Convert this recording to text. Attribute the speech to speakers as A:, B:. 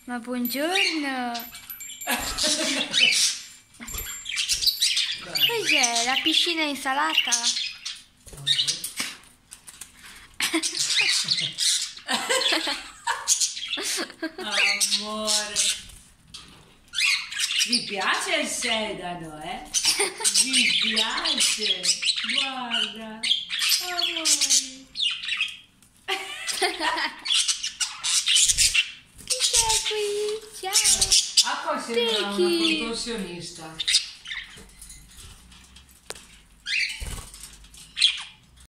A: Ma buongiorno. Cos'è? La piscina insalata?
B: Amore. Vi piace il sedano, eh? Vi piace? Guarda. Amore.
A: Chi c'è qui? Ciao.
B: Acqua sembra una contorsionista.